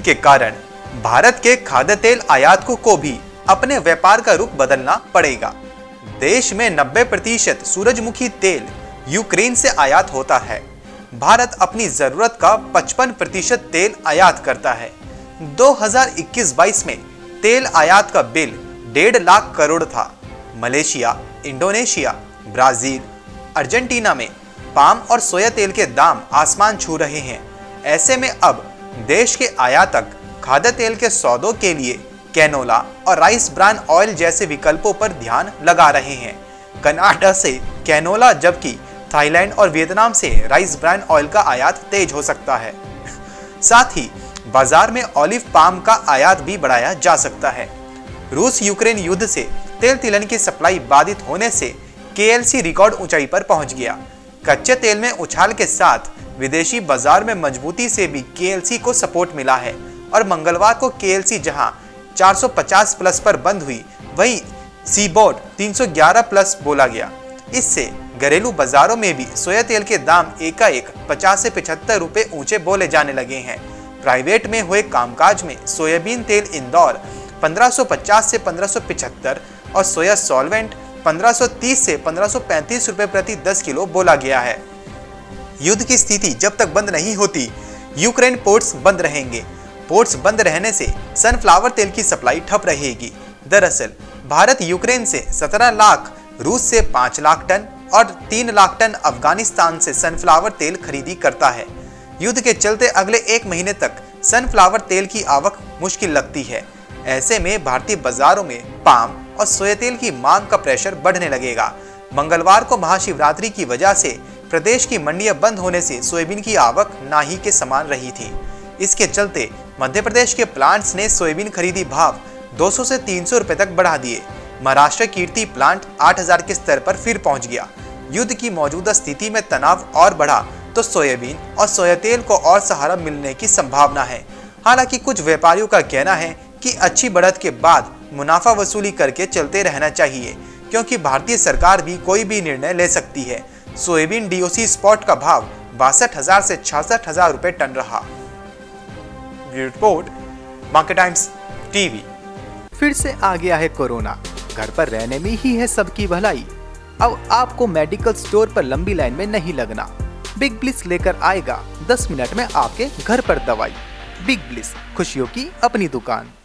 के कारण भारत के खाद्य तेल आयातकों को भी अपने व्यापार का रुख बदलना पड़ेगा। देश में 90% सूरजमुखी तेल यूक्रेन से आयात होता है। भारत अपनी जरूरत का 55% तेल आयात करता है। 2021-22 में तेल आयात का बिल 1.5 लाख करोड़ था। मलेशिया, इंडोनेशिया, ब्राजील, अर्जेंटीना में पाम और सोया तेल के दाम आसमान छू रहे हैं। ऐसे में अब देश के आयातक खाद्य तेल के सौदों के लिए कैनोला और राइस ब्रान ऑयल जैसे विकल्पों पर ध्यान लगा रहे हैं। कनाडा से कैनोला जबकि थाईलैंड और वियतनाम से राइस ब्रान ऑयल का आयात तेज हो सकता है। साथ ही बाजार में ऑलिव पाम का आयात भी बढ़ाया जा सकता है। रूस यूक्रेन युद्ध से तेल तिलहन की सप्लाई बाधित होने से केएलसी रिकॉर्ड ऊंचाई पर पहुंच गया। कच्चे तेल में उछाल के साथ विदेशी बाजार में मजबूती से भी केएलसी को सपोर्ट मिला है और मंगलवार को केएलसी जहां 450 प्लस पर बंद हुई, वहीं सीबोट 311 प्लस बोला गया। इससे घरेलू बाजारों में भी सोया तेल के दाम एकाएक 50 से 75 रुपए ऊंचे बोले जाने लगे हैं। प्राइवेट में हुए कामकाज में सोयाबीन तेल इंदौर 1550 से 1575 और सोया सॉल्वेंट 1530 से 1535 रुपए प्रति 10 किलो बोला गया है। युद्ध की स्थिति जब तक बंद नहीं होती, यूक्रेन पोर्ट्स बंद रहेंगे। पोर्ट्स बंद रहने से सनफ्लावर तेल की सप्लाई ठप रहेगी। दरअसल भारत यूक्रेन से 17 लाख, रूस से 5 लाख टन और 3 लाख टन अफगानिस्तान से सनफ्लावर तेल खरीदी करता है। युद्ध के चलते अगले 1 महीने तक सनफ्लावर तेल की आवक मुश्किल लगती है। ऐसे में भारतीय बाजारों में पाम और सोया तेल की मांग का प्रेशर बढ़ने लगेगा। मंगलवार को महाशिवरात्रि की वजह से प्रदेश की मंडियां बंद होने से सोयाबीन की आवक ना ही के समान रही थी। इसके चलते मध्य प्रदेश के प्लांट्स ने सोयाबीन खरीदी भाव 200 से 300 रुपए तक बढ़ा दिए। महाराष्ट्र कीर्ति प्लांट 8000 के स्तर पर फिर पहुंच गया। युद्ध की मौजूदा स्थिति में तनाव और बढ़ा तो सोयाबीन और सोया तेल को और सहारा मिलने की संभावना है। हालांकि कुछ व्यापारियों का कहना है कि अच्छी बढ़त के बाद मुनाफा वसूली करके चलते रहना चाहिए, क्योंकि भारतीय सरकार भी कोई भी निर्णय ले सकती है। सोयाबीन डीओसी स्पॉट का भाव 62,000 से 66,000 रुपए टन रहा। Report Market Times TV. फिर से आ गया है कोरोना, घर पर रहने में ही है सबकी भलाई। अब आपको मेडिकल स्टोर पर लंबी लाइन में नहीं लगना। बिग ब्लिस लेकर आएगा 10 मिनट में आपके घर पर दवाई। बिग ब्लिस, खुशियों की अपनी दुकान।